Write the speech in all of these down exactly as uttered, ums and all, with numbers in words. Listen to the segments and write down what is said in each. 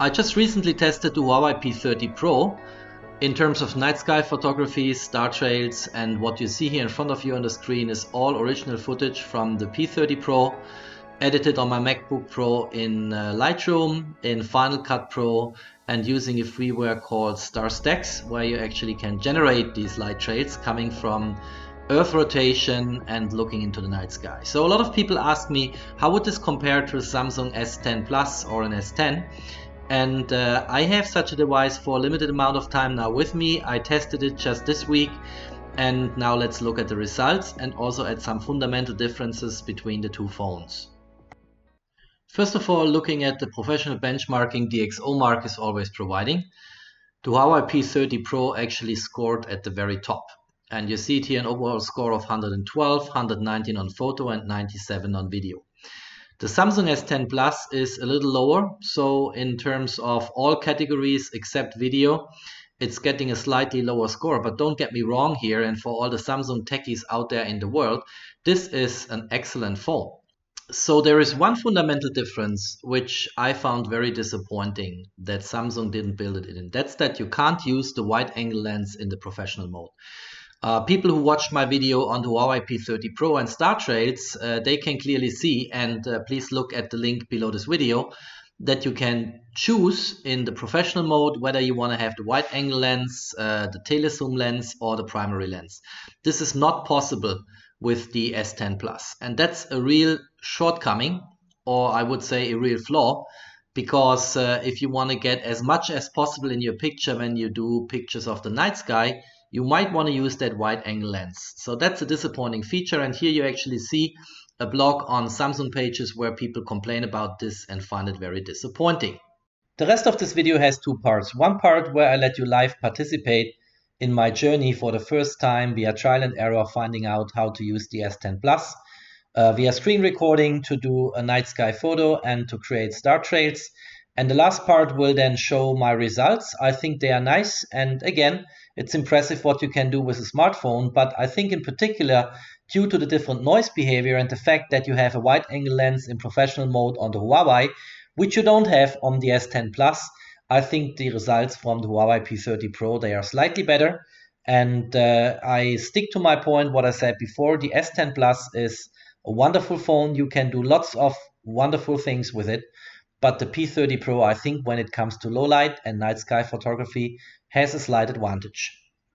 I just recently tested the Huawei P thirty Pro in terms of night sky photography, star trails, and what you see here in front of you on the screen is all original footage from the P thirty Pro, edited on my MacBook Pro in uh, Lightroom, in Final Cut Pro, and using a freeware called StarStax, where you actually can generate these light trails coming from Earth rotation and looking into the night sky. So a lot of people ask me, how would this compare to a Samsung S ten Plus or an S ten? And uh, I have such a device for a limited amount of time now with me. I tested it just this week, and now let's look at the results and also at some fundamental differences between the two phones. First of all, looking at the professional benchmarking D X O Mark is always providing, the Huawei P thirty Pro actually scored at the very top. And you see it here, an overall score of one hundred twelve, one hundred nineteen on photo and ninety-seven on video. The Samsung S ten Plus is a little lower, so in terms of all categories except video, it's getting a slightly lower score. But don't get me wrong here, and for all the Samsung techies out there in the world, this is an excellent phone. So there is one fundamental difference which I found very disappointing that Samsung didn't build it in. That's that you can't use the wide angle lens in the professional mode. Uh, people who watched my video on the Huawei P thirty Pro and Star Trails, uh, they can clearly see, and uh, please look at the link below this video, that you can choose in the professional mode whether you want to have the wide angle lens, uh, the telezoom lens, or the primary lens. This is not possible with the S ten Plus, and that's a real shortcoming, or I would say a real flaw, because uh, if you want to get as much as possible in your picture when you do pictures of the night sky, you might want to use that wide angle lens. So that's a disappointing feature, and here you actually see a blog on Samsung pages where people complain about this and find it very disappointing. The rest of this video has two parts. One part where I let you live participate in my journey for the first time via trial and error, finding out how to use the S ten Plus uh, via screen recording to do a night sky photo and to create star trails. And the last part will then show my results. I think they are nice, and again, it's impressive what you can do with a smartphone, but I think in particular, due to the different noise behavior and the fact that you have a wide angle lens in professional mode on the Huawei, which you don't have on the S ten Plus, I think the results from the Huawei P thirty Pro, they are slightly better. And uh, I stick to my point, what I said before, the S ten Plus is a wonderful phone. You can do lots of wonderful things with it. But the P thirty Pro, I think when it comes to low light and night sky photography, has a slight advantage.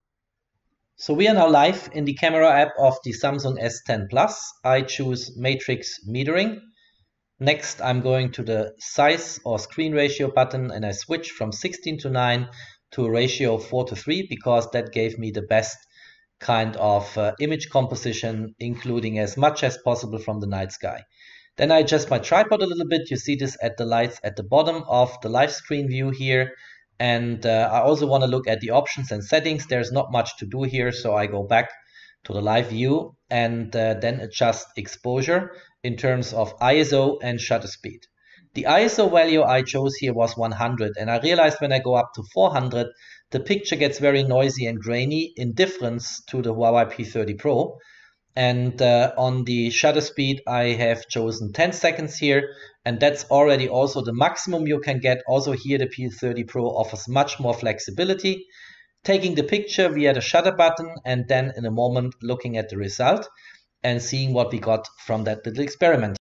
So we are now live in the camera app of the Samsung S ten Plus. I choose matrix metering. Next, I'm going to the size or screen ratio button, and I switch from sixteen to nine to a ratio of four to three, because that gave me the best kind of uh, image composition, including as much as possible from the night sky. Then I adjust my tripod a little bit. You see this at the lights at the bottom of the live screen view here. And uh, I also want to look at the options and settings. There's not much to do here, so I go back to the live view and uh, then adjust exposure in terms of I S O and shutter speed. The I S O value I chose here was one hundred, and I realized when I go up to four hundred, the picture gets very noisy and grainy in difference to the Huawei P thirty Pro. And uh, on the shutter speed, I have chosen ten seconds here, and that's already also the maximum you can get. Also here, the P thirty Pro offers much more flexibility. Taking the picture via the shutter button, and then in a moment looking at the result and seeing what we got from that little experiment.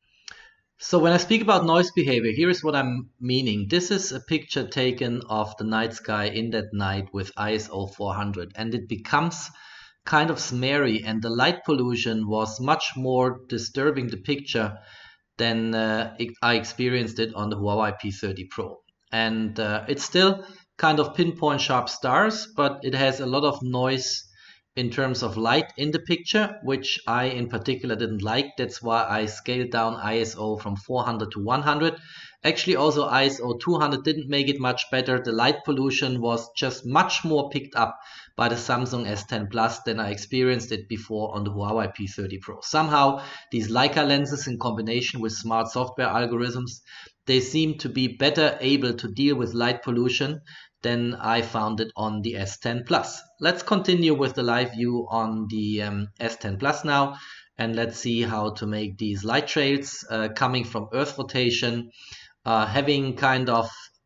So when I speak about noise behavior, here is what I'm meaning. This is a picture taken of the night sky in that night with I S O four hundred, and it becomes kind of smeary, and the light pollution was much more disturbing the picture than uh, I experienced it on the Huawei P thirty Pro. And uh, it's still kind of pinpoint sharp stars, but it has a lot of noise in terms of light in the picture, which I in particular didn't like. That's why I scaled down I S O from four hundred to one hundred. Actually, also I S O two hundred didn't make it much better. The light pollution was just much more picked up by the Samsung S ten Plus than I experienced it before on the Huawei P thirty Pro. Somehow, these Leica lenses in combination with smart software algorithms, they seem to be better able to deal with light pollution than I found it on the S ten Plus. Let's continue with the live view on the um, S ten Plus now, and let's see how to make these light trails uh, coming from Earth rotation, uh, having kind of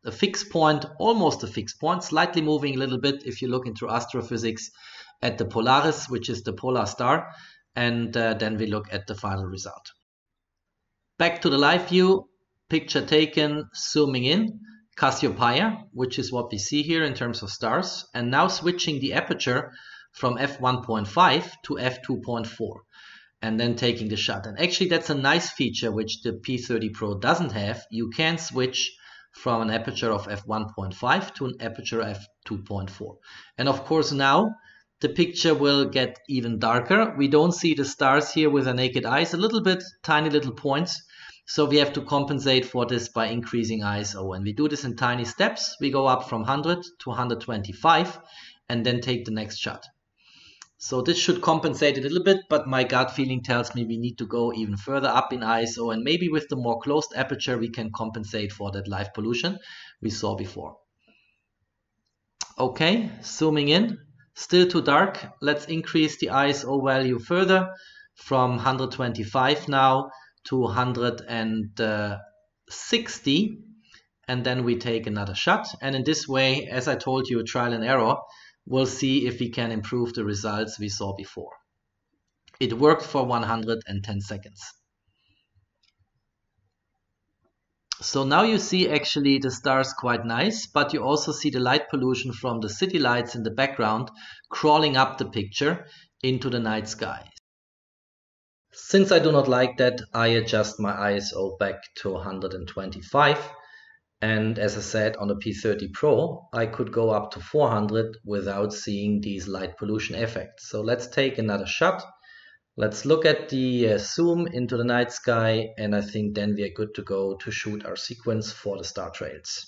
a fixed point, almost a fixed point, slightly moving a little bit if you look into astrophysics at the Polaris, which is the polar star, and uh, then we look at the final result. Back to the live view, picture taken, zooming in, Cassiopeia, which is what we see here in terms of stars, and now switching the aperture from f one point five to f two point four, and then taking the shot. And actually that's a nice feature which the P thirty Pro doesn't have. You can switch from an aperture of f one point five to an aperture f two point four. And of course now the picture will get even darker. We don't see the stars here with our naked eyes, a little bit, tiny little points. So we have to compensate for this by increasing I S O. And we do this in tiny steps. We go up from one hundred to one hundred twenty-five and then take the next shot. So this should compensate a little bit, but my gut feeling tells me we need to go even further up in I S O, and maybe with the more closed aperture we can compensate for that live pollution we saw before. Okay, zooming in, still too dark. Let's increase the I S O value further from one hundred twenty-five now to one hundred sixty, and then we take another shot. And in this way, as I told you, trial and error, we'll see if we can improve the results we saw before. It worked for one hundred ten seconds. So now you see actually the stars quite nice, but you also see the light pollution from the city lights in the background crawling up the picture into the night sky. Since I do not like that, I adjust my I S O back to one hundred twenty-five. And as I said, on the P thirty Pro, I could go up to four hundred without seeing these light pollution effects. So let's take another shot. Let's look at the uh, zoom into the night sky, and I think then we are good to go to shoot our sequence for the star trails.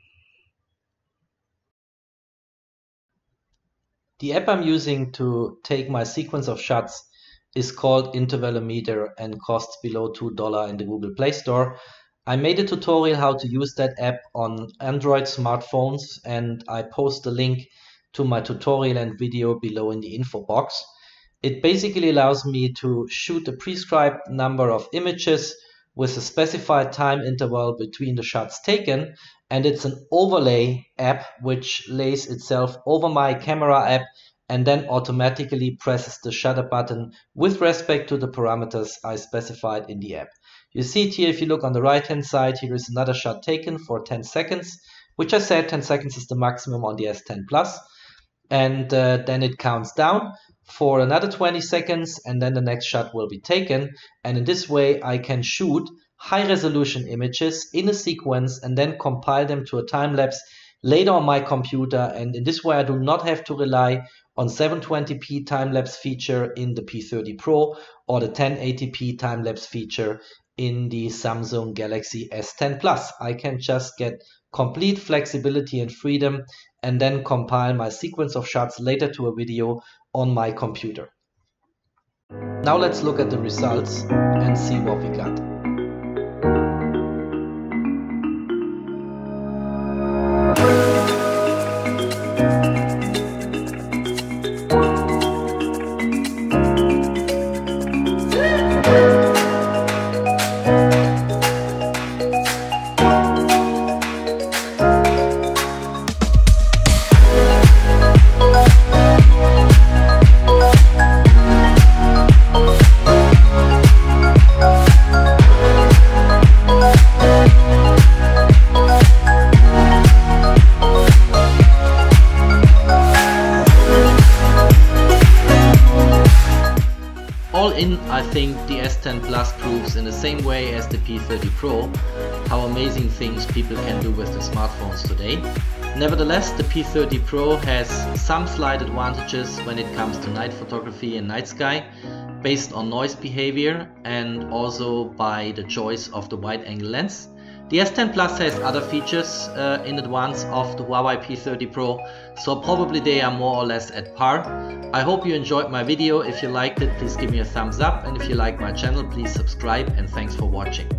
The app I'm using to take my sequence of shots is called Intervalometer and costs below two dollars in the Google Play Store. I made a tutorial how to use that app on Android smartphones, and I post the link to my tutorial and video below in the info box. It basically allows me to shoot a prescribed number of images with a specified time interval between the shots taken, and it's an overlay app which lays itself over my camera app and then automatically presses the shutter button with respect to the parameters I specified in the app. You see it here, if you look on the right hand side, here is another shot taken for ten seconds, which I said ten seconds is the maximum on the S ten Plus, and uh, then it counts down for another twenty seconds, and then the next shot will be taken. And in this way I can shoot high resolution images in a sequence and then compile them to a time lapse later on my computer, and in this way I do not have to rely on seven twenty p time lapse feature in the P thirty Pro or the ten eighty p time lapse feature in the Samsung Galaxy S ten Plus. I can just get complete flexibility and freedom and then compile my sequence of shots later to a video on my computer. Now let's look at the results and see what we got. All in, I think the S ten Plus proves in the same way as the P thirty Pro how amazing things people can do with the smartphones today. Nevertheless, the P thirty Pro has some slight advantages when it comes to night photography and night sky, based on noise behavior and also by the choice of the wide angle lens. The S ten Plus has other features uh, in advance of the Huawei P thirty Pro, so probably they are more or less at par. I hope you enjoyed my video. If you liked it, please give me a thumbs up, and if you like my channel, please subscribe, and thanks for watching.